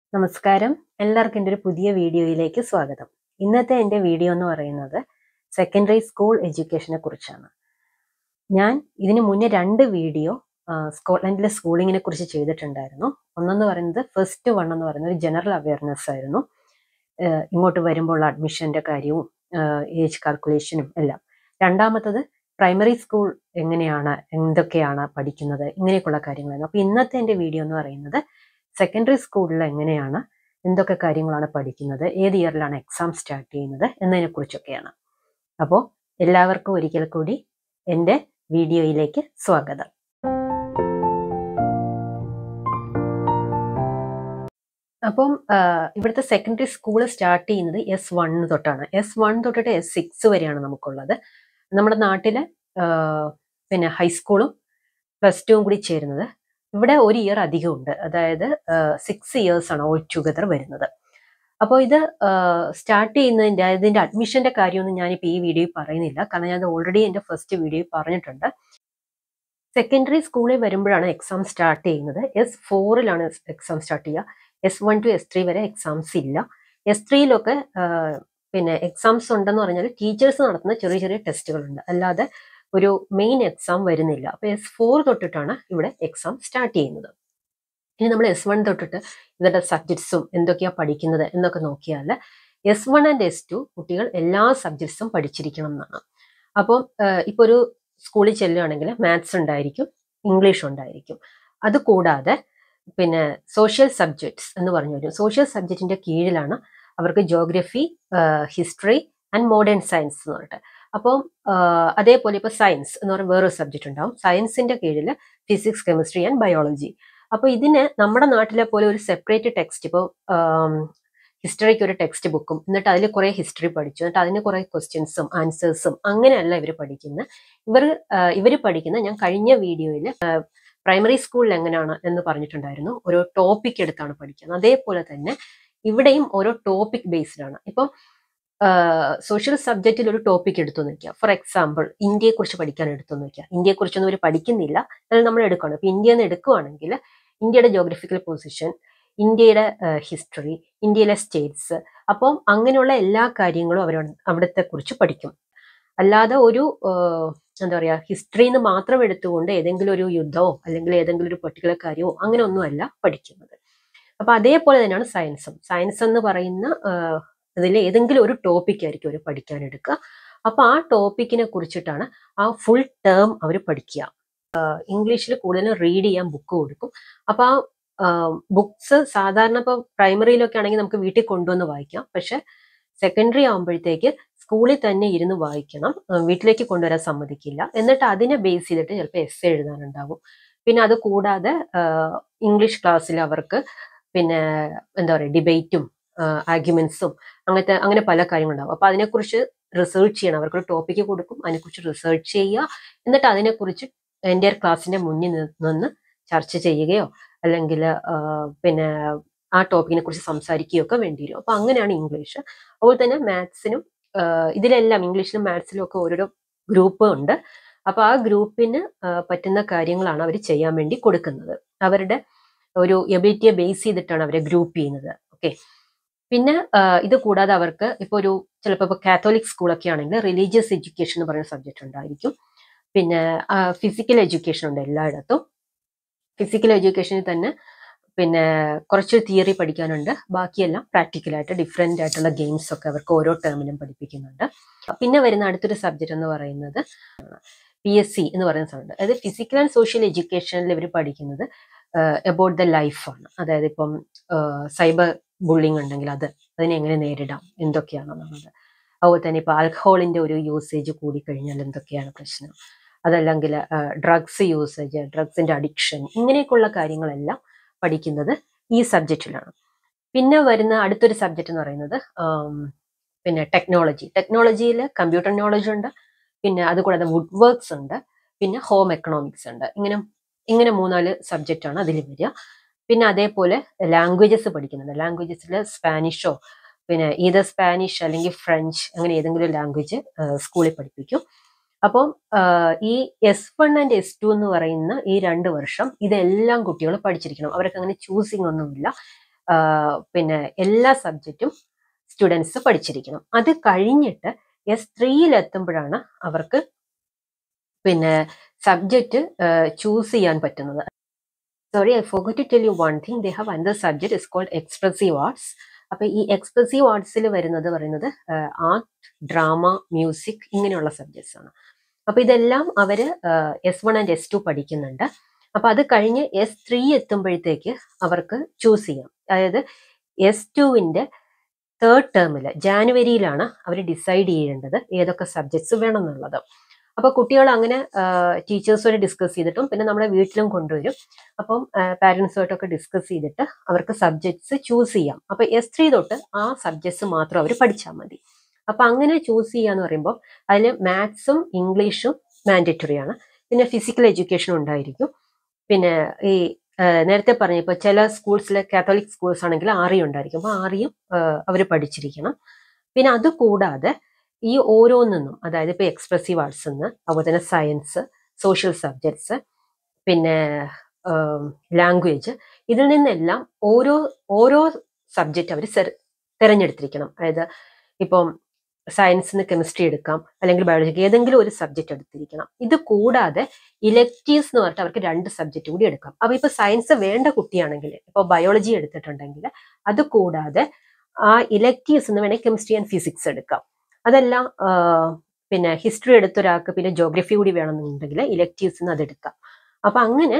നമസ്കാരം. എല്ലാവർക്കും എൻ്റെ ഒരു പുതിയ വീഡിയോയിലേക്ക് സ്വാഗതം. ഇന്നത്തെ എൻ്റെ വീഡിയോ എന്ന് പറയുന്നത് സെക്കൻഡറി സ്കൂൾ എഡ്യൂക്കേഷനെ കുറിച്ചാണ്. ഞാൻ ഇതിന് മുന്നേ 2 വീഡിയോ സ്കോട്ട്ലൻഡിലെ സ്കൂളിങ്ങിനെ കുറിച്ച് ചെയ്തിട്ടുണ്ടായിരുന്നു. ഒന്നെന്ന് പറയുന്നത് ഫസ്റ്റ് വൺ എന്ന് പറയുന്നത് ഒരു ജനറൽ അവയർനെസ് ആയിരുന്നു. ഇങ്ങോട്ട് വരുമ്പോൾ അഡ്മിഷൻ്റെ കാര്യവും ഏജ് കാൽക്കുലേഷനും എല്ലാം. രണ്ടാമത്തത് പ്രൈമറി സ്കൂൾ എങ്ങനെയാണ്, എന്തൊക്കെയാണ് പഠിക്കുന്നത്, ഇങ്ങനെയൊക്കെയുള്ള കാര്യങ്ങളായിരുന്നു. അപ്പോൾ ഇന്നത്തെ എൻ്റെ വീഡിയോ എന്ന് പറയുന്നത് സെക്കൻഡറി സ്കൂളിൽ എങ്ങനെയാണ്, എന്തൊക്കെ കാര്യങ്ങളാണ് പഠിക്കുന്നത്, ഏത് ഇയറിലാണ് എക്സാം സ്റ്റാർട്ട് ചെയ്യുന്നത് എന്നതിനെ കുറിച്ചൊക്കെയാണ്. അപ്പോൾ എല്ലാവർക്കും ഒരിക്കൽ കൂടി എൻ്റെ വീഡിയോയിലേക്ക് സ്വാഗതം. അപ്പം ഇവിടുത്തെ സെക്കൻഡറി സ്കൂൾ സ്റ്റാർട്ട് ചെയ്യുന്നത് S1 തൊട്ടാണ്. S1 തൊട്ടിട്ട് S6 വരെയാണ് നമുക്കുള്ളത്. നമ്മുടെ നാട്ടില് പിന്നെ ഹൈസ്കൂളും +2 കൂടി ചേരുന്നത് ഇവിടെ ഒരു ഇയർ അധികമുണ്ട്. അതായത് 6 ഇയേഴ്സാണ് ഓൾ ടുഗദർ വരുന്നത്. അപ്പോൾ ഇത് സ്റ്റാർട്ട് ചെയ്യുന്നതിൻ്റെ ഇതിൻ്റെ അഡ്മിഷൻ്റെ കാര്യമൊന്നും ഞാനിപ്പോൾ ഈ വീഡിയോയിൽ പറയുന്നില്ല, കാരണം ഞാൻ ഓൾറെഡി എൻ്റെ ഫസ്റ്റ് വീഡിയോയിൽ പറഞ്ഞിട്ടുണ്ട്. സെക്കൻഡറി സ്കൂളിൽ വരുമ്പോഴാണ് എക്സാം സ്റ്റാർട്ട് ചെയ്യുന്നത്. S4ലാണ് എക്സാം സ്റ്റാർട്ട് ചെയ്യുക. S1 to S3 വരെ എക്സാംസ് ഇല്ല. S3യിലൊക്കെ പിന്നെ എക്സാംസ് ഉണ്ടെന്ന് പറഞ്ഞാൽ ടീച്ചേഴ്സ് നടത്തുന്ന ചെറിയ ചെറിയ ടെസ്റ്റുകളുണ്ട്, അല്ലാതെ ഒരു മെയിൻ എക്സാം വരുന്നില്ല. അപ്പോൾ S4 തൊട്ടിട്ടാണ് ഇവിടെ എക്സാം സ്റ്റാർട്ട് ചെയ്യുന്നത്. ഇനി നമ്മൾ S1 തൊട്ടിട്ട് ഇവരുടെ സബ്ജക്ട്സും എന്തൊക്കെയാണ് പഠിക്കുന്നത് എന്നൊക്കെ നോക്കിയാൽ S1 and S2 കുട്ടികൾ എല്ലാ സബ്ജക്ട്സും പഠിച്ചിരിക്കണം എന്നാണ്. അപ്പം ഇപ്പോൾ ഒരു സ്കൂളിൽ ചെല്ലുകയാണെങ്കിൽ മാത്സ് ഉണ്ടായിരിക്കും, ഇംഗ്ലീഷ് ഉണ്ടായിരിക്കും. അതുകൂടാതെ പിന്നെ സോഷ്യൽ സബ്ജക്ട്സ് എന്ന് പറഞ്ഞു വരും. സോഷ്യൽ സബ്ജക്റ്റിന്റെ കീഴിലാണ് അവർക്ക് geography, history and modern science എന്ന് പറഞ്ഞിട്ട്. അപ്പം അതേപോലെ ഇപ്പോൾ സയൻസ് എന്ന് പറയുന്ന വേറൊരു സബ്ജക്റ്റ് ഉണ്ടാവും. സയൻസിന്റെ കീഴിൽ ഫിസിക്സ്, കെമിസ്ട്രി ആൻഡ് ബയോളജി. അപ്പോൾ ഇതിന് നമ്മുടെ നാട്ടിലെ പോലെ ഒരു സെപ്പറേറ്റ് ടെക്സ്റ്റ്, ഇപ്പോൾ ഹിസ്റ്ററിക്ക് ഒരു ടെക്സ്റ്റ് ബുക്കും എന്നിട്ട് അതിൽ കുറേ ഹിസ്റ്ററി പഠിച്ചു, എന്നിട്ട് അതിന് കുറേ ക്വസ്റ്റ്യൻസും ആൻസേഴ്സും അങ്ങനെയല്ല ഇവർ പഠിക്കുന്നത്. ഇവർ പഠിക്കുന്ന, ഞാൻ കഴിഞ്ഞ വീഡിയോയിൽ പ്രൈമറി സ്കൂളിൽ എങ്ങനെയാണ് എന്ന് പറഞ്ഞിട്ടുണ്ടായിരുന്നു, ഓരോ ടോപ്പിക് എടുത്താണ് പഠിക്കുന്നത്. അതേപോലെ തന്നെ ഇവിടെയും ഓരോ ടോപ്പിക് ബേസ്ഡ് ആണ്. ഇപ്പോൾ സോഷ്യൽ സബ്ജക്റ്റിൽ ഒരു ടോപ്പിക് എടുത്തു നോക്കുക. ഫോർ എക്സാമ്പിൾ ഇന്ത്യയെക്കുറിച്ച് പഠിക്കാൻ എടുത്തു നോക്കുക. ഇന്ത്യയെക്കുറിച്ചൊന്നും അവർ പഠിക്കുന്നില്ല, എന്നാൽ നമ്മൾ എടുക്കുകയാണ്. ഇപ്പോൾ ഇന്ത്യയിൽ നിന്ന് എടുക്കുകയാണെങ്കിൽ ഇന്ത്യയുടെ ജോഗ്രഫിക്കൽ പൊസിഷൻ, ഇന്ത്യയുടെ ഹിസ്റ്ററി, ഇന്ത്യയിലെ സ്റ്റേറ്റ്സ്, അപ്പം അങ്ങനെയുള്ള എല്ലാ കാര്യങ്ങളും അവിടത്തെ കുറിച്ച് പഠിക്കും. അല്ലാതെ ഒരു എന്താ പറയുക, ഹിസ്റ്ററിന്ന് മാത്രം എടുത്തുകൊണ്ട് ഏതെങ്കിലും ഒരു യുദ്ധമോ അല്ലെങ്കിൽ ഏതെങ്കിലും ഒരു പെർട്ടിക്കുലർ കാര്യമോ അങ്ങനെ ഒന്നുമല്ല പഠിക്കുന്നത്. അപ്പൊ അതേപോലെ തന്നെയാണ് സയൻസും. സയൻസ് എന്ന് പറയുന്ന അതിൽ ഏതെങ്കിലും ഒരു ടോപ്പിക് ആയിരിക്കും അവർ പഠിക്കാൻ എടുക്കുക. അപ്പൊ ആ ടോപ്പിക്കിനെ കുറിച്ചിട്ടാണ് ആ ഫുൾ ടേം അവർ പഠിക്കുക. ഇംഗ്ലീഷിൽ കൂടുതലും റീഡ് ചെയ്യാൻ ബുക്ക് കൊടുക്കും. അപ്പൊ ആ ബുക്സ് സാധാരണ ഇപ്പോൾ പ്രൈമറിയിലൊക്കെ ആണെങ്കിൽ നമുക്ക് വീട്ടിൽ കൊണ്ടുവന്ന് വായിക്കാം. പക്ഷെ സെക്കൻഡറി ആകുമ്പോഴത്തേക്ക് സ്കൂളിൽ തന്നെ ഇരുന്ന് വായിക്കണം, വീട്ടിലേക്ക് കൊണ്ടുവരാൻ സമ്മതിക്കില്ല. എന്നിട്ട് അതിനെ ബേസ് ചെയ്തിട്ട് ചിലപ്പോൾ എസ്സേ എഴുതാനുണ്ടാവും. പിന്നെ അത് കൂടാതെ ഇംഗ്ലീഷ് ക്ലാസ്സിൽ അവർക്ക് പിന്നെ എന്താ പറയുക, ഡിബേറ്റും ആർഗ്യുമെന്റ്സും അങ്ങനെ പല കാര്യങ്ങളുണ്ടാവും. അപ്പൊ അതിനെക്കുറിച്ച് റിസർച്ച് ചെയ്യണം. അവർക്കൊരു ടോപ്പിക്ക് കൊടുക്കും, അതിനെക്കുറിച്ച് റിസർച്ച് ചെയ്യുക, എന്നിട്ട് അതിനെക്കുറിച്ച് എൻ്റെ ക്ലാസ്സിന്റെ മുന്നിൽ നിന്ന് ചർച്ച ചെയ്യുകയോ അല്ലെങ്കിൽ പിന്നെ ആ ടോപ്പിക്കിനെ കുറിച്ച് സംസാരിക്കുകയോ ഒക്കെ വേണ്ടി വരും. അപ്പൊ അങ്ങനെയാണ് ഇംഗ്ലീഷ്. അതുപോലെ തന്നെ മാത്സിനും ഇതിലെല്ലാം ഇംഗ്ലീഷിലും മാത്സിലും ഒക്കെ ഓരോരോ ഗ്രൂപ്പ് ഉണ്ട്. അപ്പൊ ആ ഗ്രൂപ്പിന് പറ്റുന്ന കാര്യങ്ങളാണ് അവർ ചെയ്യാൻ വേണ്ടി കൊടുക്കുന്നത്. അവരുടെ ഒരു എബിലിറ്റിയെ ബേസ് ചെയ്തിട്ടാണ് അവരെ ഗ്രൂപ്പ് ചെയ്യുന്നത്. ഓക്കെ. പിന്നെ ഇത് കൂടാതെ അവർക്ക് ഇപ്പോൾ ചിലപ്പോൾ കാത്തോലിക് സ്കൂളൊക്കെ ആണെങ്കിൽ റിലീജിയസ് എഡ്യൂക്കേഷൻ എന്ന് പറയുന്ന സബ്ജക്റ്റ് ഉണ്ടായിരിക്കും. പിന്നെ ഫിസിക്കൽ എഡ്യൂക്കേഷൻ ഉണ്ട് എല്ലായിടത്തും. ഫിസിക്കൽ എഡ്യൂക്കേഷനിൽ തന്നെ പിന്നെ കുറച്ച് തിയറി പഠിക്കാനുണ്ട്, ബാക്കിയെല്ലാം പ്രാക്ടിക്കലായിട്ട് ഡിഫറെൻ്റ് ആയിട്ടുള്ള ഗെയിംസ് ഒക്കെ അവർക്ക് ഓരോ ടേമിലും പഠിപ്പിക്കുന്നുണ്ട്. പിന്നെ വരുന്ന അടുത്തൊരു സബ്ജക്റ്റ് എന്ന് പറയുന്നത് PSC എന്ന് പറയുന്ന സബ്ജക്ട്. അതായത് ഫിസിക്കൽ ആൻഡ് സോഷ്യൽ എഡ്യൂക്കേഷനിൽ ഇവർ പഠിക്കുന്നത് അബൌട്ട് ദ ലൈഫാണ്. അതായത് ഇപ്പം സൈബർ ബുള്ളിങ് ഉണ്ടെങ്കിൽ അതിനെ എങ്ങനെ നേരിടാം, എന്തൊക്കെയാണെന്നുള്ളത്. അതുപോലെ തന്നെ ഇപ്പോൾ ആൽക്കഹോളിന്റെ ഒരു യൂസേജ് കൂടിക്കഴിഞ്ഞാൽ എന്തൊക്കെയാണ് പ്രശ്നം, അതല്ലെങ്കിൽ ഡ്രഗ്സ് യൂസേജ്, ഡ്രഗ്സിന്റെ അഡിക്ഷൻ, ഇങ്ങനെയൊക്കെയുള്ള കാര്യങ്ങളെല്ലാം പഠിക്കുന്നത് ഈ സബ്ജക്റ്റിലാണ്. പിന്നെ വരുന്ന അടുത്തൊരു സബ്ജക്റ്റ് എന്ന് പറയുന്നത് പിന്നെ ടെക്നോളജിയിൽ കമ്പ്യൂട്ടർ നോളജ് ഉണ്ട്, പിന്നെ അതുകൂടാതെ വുഡ് വർക്ക്സ് ഉണ്ട്, പിന്നെ ഹോം എക്കണോമിക്സ് ഉണ്ട്. ഇങ്ങനെ 3-4 സബ്ജക്റ്റാണ് അതിൽ വരിക. പിന്നെ അതേപോലെ ലാംഗ്വേജസ് പഠിക്കുന്നുണ്ട്. ലാംഗ്വേജസിൽ സ്പാനിഷോ പിന്നെ ഈതർ സ്പാനിഷ് അല്ലെങ്കിൽ ഫ്രഞ്ച്, അങ്ങനെ ഏതെങ്കിലും ലാംഗ്വേജ് സ്കൂളിൽ പഠിപ്പിക്കും. അപ്പം ഈ S1 and S2 എന്ന് പറയുന്ന ഈ 2 വർഷം ഇതെല്ലാം കുട്ടികൾ പഠിച്ചിരിക്കണം. അവർക്ക് അങ്ങനെ ചൂസിങ് ഒന്നുമില്ല. പിന്നെ എല്ലാ സബ്ജക്റ്റും സ്റ്റുഡൻസ് പഠിച്ചിരിക്കണം. അത് കഴിഞ്ഞിട്ട് S3 എത്തുമ്പോഴാണ് അവർക്ക് പിന്നെ സബ്ജക്റ്റ് ചൂസ് ചെയ്യാൻ പറ്റുന്നത്. Sorry, I forgot to tell you one thing. They have another subject is called expressive arts. അപ്പൊ ഈ എക്സ്പ്രസീവ് ആർട്സിൽ പറയുന്നത് ആർട്ട്, ഡ്രാമ, മ്യൂസിക് ഇങ്ങനെയുള്ള സബ്ജക്ട്സ് ആണ്. അപ്പൊ ഇതെല്ലാം അവര് S1 ആൻഡ് S2 പഠിക്കുന്നുണ്ട്. അപ്പൊ അത് കഴിഞ്ഞ് S3 എത്തുമ്പോഴത്തേക്ക് അവർക്ക് ചൂസ് ചെയ്യാം. അതായത് S2വിന്റെ 3rd ടേമില് ജാനുവരിയിലാണ് അവർ ഡിസൈഡ് ചെയ്യേണ്ടത് ഏതൊക്കെ സബ്ജക്ട്സ് വേണം എന്നുള്ളത്. അപ്പൊ കുട്ടികൾ അങ്ങനെ ടീച്ചേഴ്സുമായിട്ട് ഡിസ്കസ് ചെയ്തിട്ടും പിന്നെ നമ്മുടെ വീട്ടിലും കൊണ്ടുവരും. അപ്പം പാരന്റ്സുമായിട്ടൊക്കെ ഡിസ്കസ് ചെയ്തിട്ട് അവർക്ക് സബ്ജക്ട്സ് ചൂസ് ചെയ്യാം. അപ്പൊ S3 തൊട്ട് ആ സബ്ജക്ട്സ് മാത്രം അവർ പഠിച്ചാൽ മതി. അപ്പൊ അങ്ങനെ ചൂസ് ചെയ്യാന്ന് പറയുമ്പോൾ അതിൽ മാത്സും ഇംഗ്ലീഷും മാൻഡറ്ററി ആണ്. പിന്നെ ഫിസിക്കൽ എഡ്യൂക്കേഷൻ ഉണ്ടായിരിക്കും. പിന്നെ ഈ നേരത്തെ പറഞ്ഞ ഇപ്പൊ ചില സ്കൂൾസിലെ കാത്തോലിക് സ്കൂൾസ് ആണെങ്കിൽ ആറിയും ഉണ്ടായിരിക്കും. അപ്പൊ ആറിയും അവർ പഠിച്ചിരിക്കണം. പിന്നെ അത് കൂടാതെ ഈ ഓരോന്നും, അതായത് ഇപ്പൊ എക്സ്പ്രസീവ് ആർട്സ് നിന്ന്, അതുപോലെ തന്നെ സയൻസ്, സോഷ്യൽ സബ്ജക്ട്സ്, പിന്നെ ലാംഗ്വേജ്, ഇതിൽ നിന്നെല്ലാം ഓരോ സബ്ജക്റ്റ് അവർ തിരഞ്ഞെടുത്തിരിക്കണം. അതായത് ഇപ്പം സയൻസിന് കെമിസ്ട്രി എടുക്കാം, അല്ലെങ്കിൽ ബയോളജിക്ക് ഏതെങ്കിലും ഒരു സബ്ജക്റ്റ് എടുത്തിരിക്കണം. ഇത് കൂടാതെ ഇലക്റ്റീവ്സ് എന്ന് പറഞ്ഞിട്ട് അവർക്ക് 2 സബ്ജക്റ്റ് കൂടി എടുക്കാം. അപ്പൊ ഇപ്പൊ സയൻസ് വേണ്ട കുട്ടിയാണെങ്കിൽ ഇപ്പൊ ബയോളജി എടുത്തിട്ടുണ്ടെങ്കിൽ അത് കൂടാതെ ആ ഇലക്റ്റീവ്സ് എന്ന് വേണമെങ്കിൽ കെമിസ്ട്രി ആൻഡ് ഫിസിക്സ് എടുക്കാം. അതെല്ലാം പിന്നെ ഹിസ്റ്ററി എടുത്ത ഒരാൾക്ക് പിന്നെ ജോഗ്രഫി കൂടി വേണമെന്നുണ്ടെങ്കിൽ ഇലക്റ്റീവ്സ് അതെടുക്കാം. അപ്പൊ അങ്ങനെ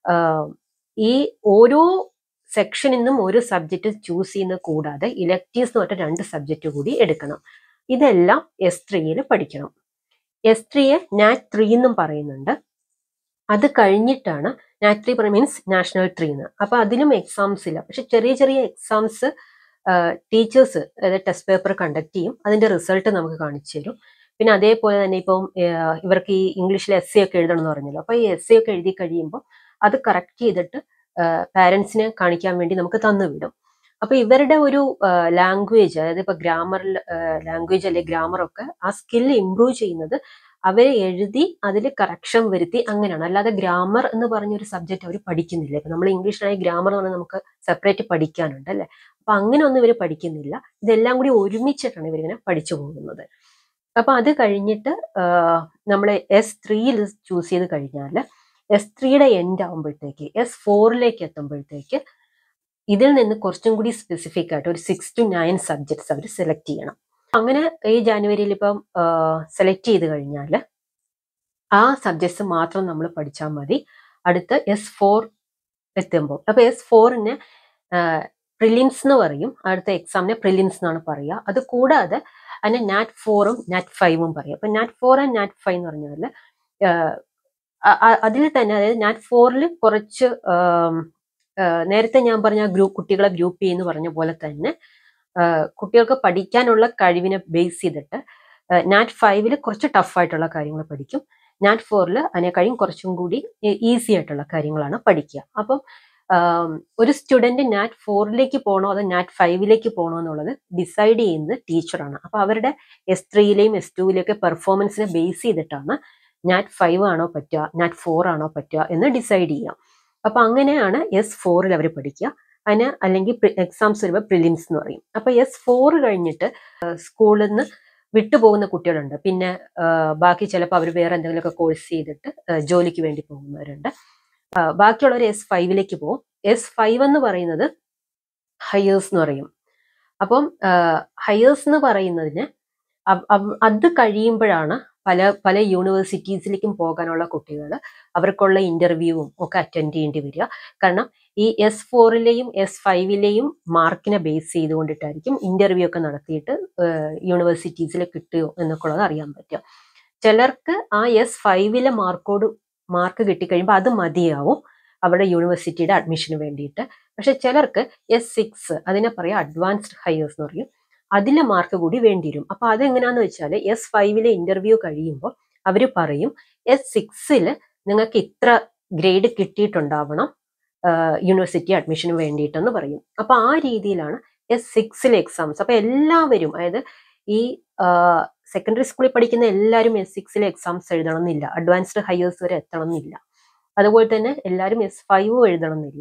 ഈ ഓരോ സെക്ഷനിൽ നിന്നും ഒരു സബ്ജക്റ്റ് ചൂസ് ചെയ്യുന്ന കൂടാതെ ഇലക്റ്റീവ്സ് എന്ന് പറഞ്ഞ 2 സബ്ജക്റ്റ് കൂടി എടുക്കണം. ഇതെല്ലാം S3 പഠിക്കണം. S3 നാറ്റ് 3 എന്നും പറയുന്നുണ്ട്. അത് കഴിഞ്ഞിട്ടാണ് നാറ്റ് 3 മീൻസ് നാഷണൽ 3 എന്ന്. അപ്പൊ അതിലും എക്സാംസ് ഇല്ല. പക്ഷെ ചെറിയ ചെറിയ എക്സാംസ് ടീച്ചേഴ്സ് അതായത് ടെസ്റ്റ് പേപ്പർ കണ്ടക്ട് ചെയ്യും. അതിന്റെ റിസൾട്ട് നമുക്ക് കാണിച്ചു തരും. പിന്നെ അതേപോലെ തന്നെ ഇപ്പം ഇവർക്ക് ഈ ഇംഗ്ലീഷിൽ essay ഒക്കെ എഴുതണം എന്ന് പറഞ്ഞല്ലോ. അപ്പൊ ഈ essay ഒക്കെ എഴുതി കഴിയുമ്പോൾ അത് കറക്റ്റ് ചെയ്തിട്ട് പാരന്റ്സിനെ കാണിക്കാൻ വേണ്ടി നമുക്ക് തന്നു വിടും. അപ്പൊ ഇവരുടെ ഒരു ലാംഗ്വേജ്, അതായത് ഇപ്പൊ ലാംഗ്വേജ് അല്ലെ ഗ്രാമർ ഒക്കെ ആ സ്കിൽ ഇംപ്രൂവ് ചെയ്യുന്നത് അവരെ എഴുതി അതിൽ കറക്ഷൻ വരുത്തി അങ്ങനെയാണ്. അല്ലാതെ ഗ്രാമർ എന്ന് പറഞ്ഞൊരു സബ്ജക്റ്റ് അവർ പഠിക്കുന്നില്ല. ഇപ്പൊ നമ്മൾ ഇംഗ്ലീഷിലായി ഗ്രാമർ എന്ന് പറഞ്ഞാൽ നമുക്ക് സെപ്പറേറ്റ് പഠിക്കാനുണ്ട് അല്ലെ. അപ്പൊ അങ്ങനെ ഒന്നും ഇവർ പഠിക്കുന്നില്ല. ഇതെല്ലാം കൂടി ഒരുമിച്ചിട്ടാണ് ഇവരിങ്ങനെ പഠിച്ചു പോകുന്നത്. അപ്പൊ അത് കഴിഞ്ഞിട്ട് നമ്മൾ S3 ചൂസ് ചെയ്ത് കഴിഞ്ഞാൽ S3 എൻഡ് ആകുമ്പോഴത്തേക്ക് S4 എത്തുമ്പോഴത്തേക്ക് ഇതിൽ നിന്ന് കുറച്ചും കൂടി സ്പെസിഫിക് ആയിട്ട് ഒരു 6 to 9 സബ്ജക്ട്സ് അവർ സെലക്ട് ചെയ്യണം. അങ്ങനെ ഈ ജാനുവരിയിൽ ഇപ്പം സെലക്ട് ചെയ്ത് കഴിഞ്ഞാൽ ആ സബ്ജക്ട്സ് മാത്രം നമ്മൾ പഠിച്ചാൽ മതി. അടുത്ത S4 എത്തുമ്പോൾ, അപ്പൊ S4 പ്രിലിംസ് എന്ന് പറയും. അടുത്ത എക്സാമിനെ പ്രിലിംസ് എന്നാണ് പറയുക. അത് കൂടാതെ അതിനെ നാറ്റ് 4ഉം നാറ്റ് 5ഉം പറയും. അപ്പൊ നാറ്റ് 4 ആൻഡ് നാറ്റ് 5 എന്ന് പറഞ്ഞാൽ അതിൽ തന്നെ, അതായത് നാറ്റ് 4 കുറച്ച് നേരത്തെ ഞാൻ പറഞ്ഞ കുട്ടികളെ ഗ്രൂപ്പ് ചെയ്യുന്നു പറഞ്ഞ പോലെ തന്നെ കുട്ടികൾക്ക് പഠിക്കാനുള്ള കഴിവിനെ ബേസ് ചെയ്തിട്ട് നാറ്റ് 5 കുറച്ച് ടഫായിട്ടുള്ള കാര്യങ്ങൾ പഠിക്കും. നാറ്റ് 4 അതിനെക്കഴിയും കുറച്ചും കൂടി ഈസി ആയിട്ടുള്ള കാര്യങ്ങളാണ് പഠിക്കുക. അപ്പം ഒരു സ്റ്റുഡന്റ് നാറ്റ് 4 പോകണോ അതോ നാറ്റ് 5 പോകണോ എന്നുള്ളത് ഡിസൈഡ് ചെയ്യുന്നത് ടീച്ചറാണ്. അപ്പൊ അവരുടെ S3 S2 പെർഫോമൻസിനെ ബേസ് ചെയ്തിട്ടാണ് നാറ്റ് 5 ആണോ പറ്റുക, നാറ്റ് 4 ആണോ പറ്റുക എന്ന് ഡിസൈഡ് ചെയ്യാം. അപ്പൊ അങ്ങനെയാണ് S4 അവർ പഠിക്കുക. അതിന് അല്ലെങ്കിൽ എക്സാംസ് വരുമ്പോൾ പ്രിലിംസ് എന്ന് പറയും. അപ്പൊ S4 കഴിഞ്ഞിട്ട് സ്കൂളിൽ നിന്ന് വിട്ടുപോകുന്ന കുട്ടികളുണ്ട്. പിന്നെ ബാക്കി ചിലപ്പോൾ അവർ വേറെ എന്തെങ്കിലുമൊക്കെ കോഴ്സ് ചെയ്തിട്ട് ജോലിക്ക് വേണ്ടി പോകുന്നവരുണ്ട്. ബാക്കിയുള്ളവർ S5 പോകും. S5 എന്ന് പറയുന്നത് ഹയേഴ്സ് എന്ന് പറയും. അപ്പം ഹയേഴ്സ് എന്ന് പറയുന്നതിന് അത് കഴിയുമ്പോഴാണ് പല യൂണിവേഴ്സിറ്റീസിലേക്കും പോകാനുള്ള കുട്ടികൾ അവർക്കുള്ള ഇന്റർവ്യൂവും ഒക്കെ അറ്റൻഡ് ചെയ്യേണ്ടി വരിക. കാരണം ഈ S4 S5 മാർക്കിനെ ബേസ് ചെയ്തുകൊണ്ടിട്ടായിരിക്കും ഇന്റർവ്യൂ ഒക്കെ നടത്തിയിട്ട് യൂണിവേഴ്സിറ്റീസിൽ കിട്ടുമോ എന്നൊക്കെ ഉള്ളത് അറിയാൻ പറ്റുക. ചിലർക്ക് ആ S5 മാർക്ക് കിട്ടിക്കഴിയുമ്പോൾ അത് മതിയാവും അവിടെ യൂണിവേഴ്സിറ്റിയുടെ അഡ്മിഷന് വേണ്ടിയിട്ട്. പക്ഷെ ചിലർക്ക് S6, അതിനെ പറയാം അഡ്വാൻസ്ഡ് ഹയേഴ്സ് എന്ന് പറയും, അതിലെ മാർക്ക് കൂടി വേണ്ടി വരും. അപ്പൊ അതെങ്ങനെയാന്ന് വെച്ചാൽ S5 ഇന്റർവ്യൂ കഴിയുമ്പോൾ അവർ പറയും S6 നിങ്ങൾക്ക് ഇത്ര ഗ്രേഡ് കിട്ടിയിട്ടുണ്ടാവണം യൂണിവേഴ്സിറ്റി അഡ്മിഷന് വേണ്ടിയിട്ടെന്ന് പറയും. അപ്പൊ ആ രീതിയിലാണ് S6 എക്സാംസ്. അപ്പൊ എല്ലാവരും, അതായത് ഈ സെക്കൻഡറി സ്കൂളിൽ പഠിക്കുന്ന എല്ലാവരും S6 എക്സാംസ് എഴുതണം എന്നില്ല. അഡ്വാൻസ്ഡ് ഹയേഴ്സ് വരെ എത്തണം എന്നില്ല. അതുപോലെ തന്നെ എല്ലാവരും S5 എഴുതണം എന്നില്ല.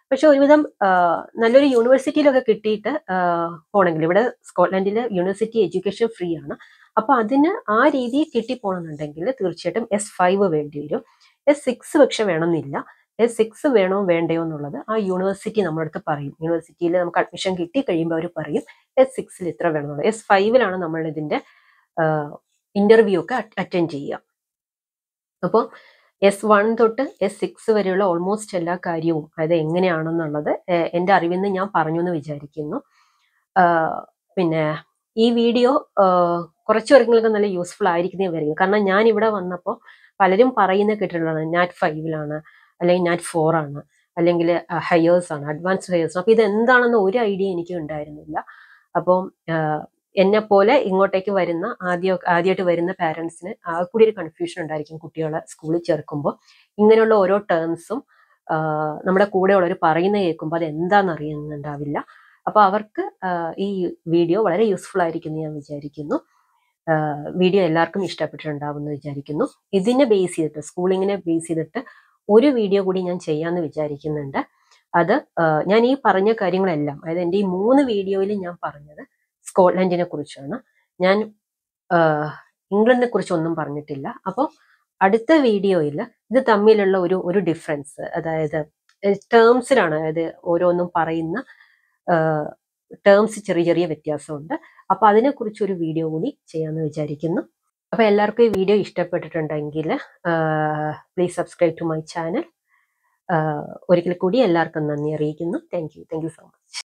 പക്ഷെ ഒരുവിധം നല്ലൊരു യൂണിവേഴ്സിറ്റിയിലൊക്കെ കിട്ടിയിട്ട് പോണെങ്കിൽ, ഇവിടെ സ്കോട്ട്ലൻഡിൽ യൂണിവേഴ്സിറ്റി എഡ്യൂക്കേഷൻ ഫ്രീ ആണ്. അപ്പൊ അതിന് ആ രീതിയിൽ കിട്ടിപ്പോണെന്നുണ്ടെങ്കിൽ തീർച്ചയായിട്ടും S5 വേണ്ടി വരും. S6 പക്ഷെ വേണമെന്നില്ല. S6 വേണോ വേണ്ടയോ എന്നുള്ളത് ആ യൂണിവേഴ്സിറ്റി നമ്മുടെ അടുത്ത് പറയും. യൂണിവേഴ്സിറ്റിയിൽ നമുക്ക് അഡ്മിഷൻ കിട്ടി കഴിയുമ്പോൾ അവർ പറയും S6 ഇത്ര വേണമെന്നുള്ളത്. S5 നമ്മൾ ഇതിന്റെ ഇന്റർവ്യൂ ഒക്കെ അറ്റൻഡ് ചെയ്യുക. അപ്പോൾ S1 തൊട്ട് S6 വരെയുള്ള ഓൾമോസ്റ്റ് എല്ലാ കാര്യവും അത് എങ്ങനെയാണെന്നുള്ളത് എൻ്റെ അറിവിൽ നിന്ന് ഞാൻ പറഞ്ഞു എന്ന് വിചാരിക്കുന്നു. പിന്നെ ഈ വീഡിയോ കുറച്ച് പേർക്കെങ്കിലും നല്ല യൂസ്ഫുൾ ആയിരിക്കുന്നേ വരും. കാരണം ഞാൻ ഇവിടെ വന്നപ്പോൾ പലരും പറയുന്ന കേട്ടിട്ടുള്ളതാണ് NAT 5 അല്ലെങ്കിൽ NAT 4 അല്ലെങ്കിൽ ഹയേഴ്സ് ആണ്, അഡ്വാൻസ്ഡ് ഹയേഴ്സ്. അപ്പൊ ഇത് എന്താണെന്ന് ഒരു ഐഡിയ എനിക്ക് ഉണ്ടായിരുന്നില്ല. അപ്പം എന്നെ പോലെ ഇങ്ങോട്ടേക്ക് വരുന്ന ആദ്യമായിട്ട് വരുന്ന പാരൻസിന് കൂടി ഒരു കൺഫ്യൂഷൻ ഉണ്ടായിരിക്കും. കുട്ടികളെ സ്കൂളിൽ ചേർക്കുമ്പോൾ ഇങ്ങനെയുള്ള ഓരോ ടേംസും നമ്മുടെ കൂടെ ഉള്ളവർ പറയുന്ന കേൾക്കുമ്പോൾ അത് എന്താണെന്ന് അറിയുന്നുണ്ടാവില്ല. അപ്പൊ അവർക്ക് ഈ വീഡിയോ വളരെ യൂസ്ഫുൾ ആയിരിക്കും എന്ന് ഞാൻ വിചാരിക്കുന്നു. വീഡിയോ എല്ലാവർക്കും ഇഷ്ടപ്പെട്ടിട്ടുണ്ടാവും എന്ന് വിചാരിക്കുന്നു. ഇതിനെ ബേസ് ചെയ്തിട്ട്, സ്കൂളിങ്ങിനെ ബേസ് ചെയ്തിട്ട് ഒരു വീഡിയോ കൂടി ഞാൻ ചെയ്യാമെന്ന് വിചാരിക്കുന്നുണ്ട്. അത് ഞാൻ ഈ പറഞ്ഞ കാര്യങ്ങളെല്ലാം, അതായത് എൻ്റെ ഈ 3 വീഡിയോയിൽ ഞാൻ പറഞ്ഞത് സ്കോട്ട്ലൻഡിനെ കുറിച്ചാണ്. ഞാൻ ഇംഗ്ലണ്ടിനെ കുറിച്ചൊന്നും പറഞ്ഞിട്ടില്ല. അപ്പോൾ അടുത്ത വീഡിയോയിൽ ഇത് തമ്മിലുള്ള ഒരു ഡിഫറൻസ്, അതായത് ടേംസിലാണ്, അതായത് ഓരോന്നും പറയുന്ന ടേംസ് ചെറിയ ചെറിയ വ്യത്യാസമുണ്ട്. അപ്പൊ അതിനെക്കുറിച്ച് ഒരു വീഡിയോ കൂടി ചെയ്യാമെന്ന് വിചാരിക്കുന്നു. അപ്പൊ എല്ലാവർക്കും ഈ വീഡിയോ ഇഷ്ടപ്പെട്ടിട്ടുണ്ടെങ്കിൽ please subscribe to my channel. ഒരിക്കൽ കൂടി എല്ലാവർക്കും നന്ദി അറിയിക്കുന്നു. Thank you so much.